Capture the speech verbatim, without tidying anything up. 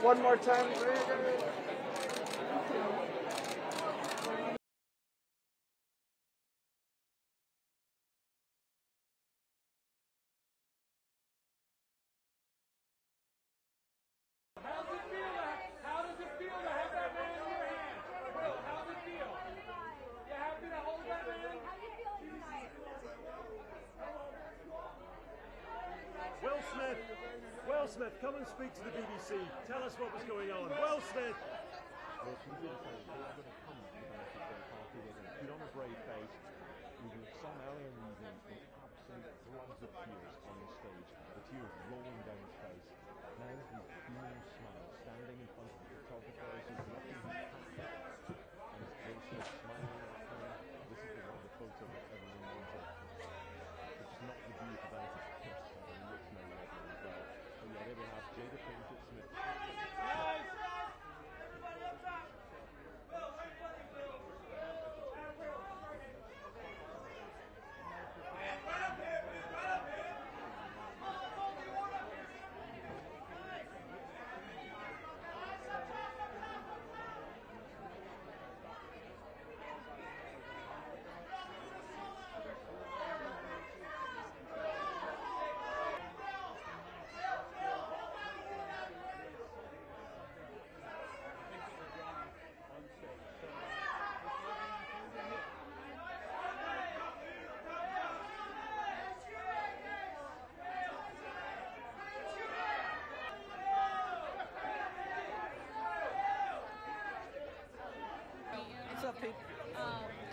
One more time. How's it feel to, how does it feel to have that man in your hand? Will, how's it feel? You happy to hold that man? How do you feel tonight? Will Smith, Will Smith, come and speak to the B B C. Tell us what was going on. Will Smith. Well, he did say they were going to come to the benefit of their party. They're going to put on a brave face. We saw earlier in the evening with absolute floods of tears on the stage, the tears rolling down his face. Now he's beaming a smile, standing in front of the photographers who's looking his hat. And his Will Smith smiling at them. This is the one of the photo that everyone wanted. Which is not the view of the benefit of Chris, and he looks no level as well. But yeah, there we have Jada Pinkett Smith. What's up, Pete? Um,